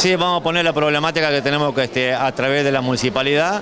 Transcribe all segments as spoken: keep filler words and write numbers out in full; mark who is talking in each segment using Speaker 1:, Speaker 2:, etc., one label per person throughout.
Speaker 1: Sí, vamos a poner la problemática que tenemos que, este, a través de la municipalidad,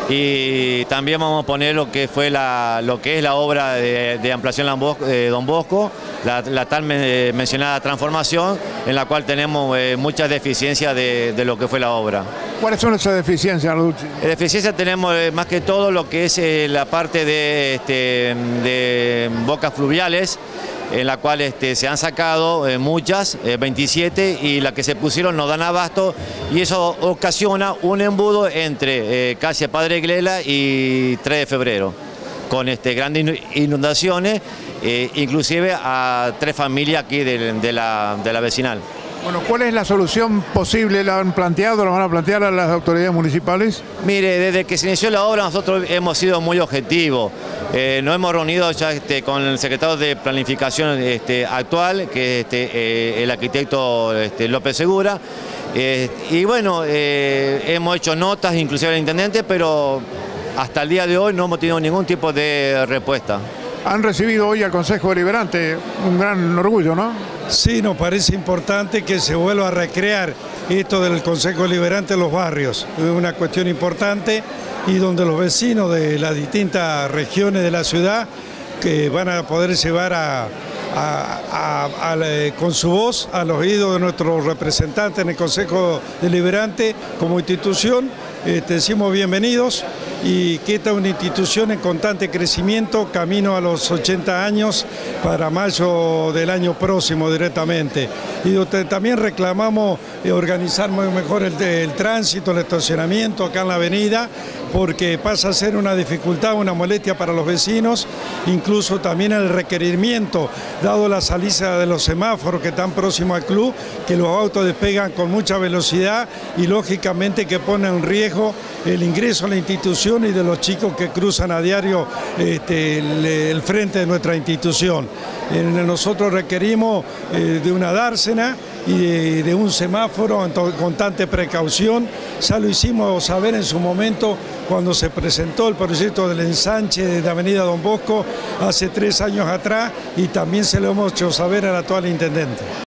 Speaker 1: y también vamos a poner lo que fue la, lo que es la obra de, de ampliación de Don Bosco, la, la tal me, mencionada transformación, en la cual tenemos eh, muchas deficiencias de, de lo que fue la obra.
Speaker 2: ¿Cuáles son esas deficiencias, Arducci?
Speaker 1: Deficiencias tenemos eh, más que todo lo que es eh, la parte de, este, de bocas fluviales, en la cual este, se han sacado eh, muchas, eh, veintisiete, y las que se pusieron no dan abasto, y eso ocasiona un embudo entre eh, calle Padre Glela y tres de febrero, con este, grandes inundaciones, eh, inclusive a tres familias aquí de, de, la, de la vecinal.
Speaker 2: Bueno, ¿cuál es la solución posible? ¿La han planteado, la van a plantear a las autoridades municipales? Mire,
Speaker 1: desde que se inició la obra nosotros hemos sido muy objetivos. Eh, nos hemos reunido ya este, con el secretario de Planificación este, actual, que es este, eh, el arquitecto este, López Segura. Eh, y bueno, eh, hemos hecho notas, inclusive al intendente, pero hasta el día de hoy no hemos tenido ningún tipo de respuesta.
Speaker 2: Han recibido hoy al Consejo Deliberante, un gran orgullo, ¿no?
Speaker 3: Sí, nos parece importante que se vuelva a recrear esto del Consejo Deliberante en los barrios. Es una cuestión importante, y donde los vecinos de las distintas regiones de la ciudad que van a poder llevar a, a, a, a, con su voz a los oídos de nuestros representantes en el Consejo Deliberante como institución. Eh, te decimos bienvenidos, y que esta es una institución en constante crecimiento, camino a los ochenta años para mayo del año próximo directamente. Y también reclamamos eh, organizar mejor el, el tránsito, el estacionamiento acá en la avenida, porque pasa a ser una dificultad, una molestia para los vecinos, incluso también el requerimiento, dado la salida de los semáforos que están próximos al club, que los autos despegan con mucha velocidad y lógicamente que ponen en riesgo el ingreso a la institución y de los chicos que cruzan a diario este, el, el frente de nuestra institución. Eh, nosotros requerimos eh, de una dársena y de, de un semáforo en constante precaución. Ya lo hicimos saber en su momento cuando se presentó el proyecto del ensanche de Avenida Don Bosco hace tres años atrás, y también se lo hemos hecho saber al actual intendente.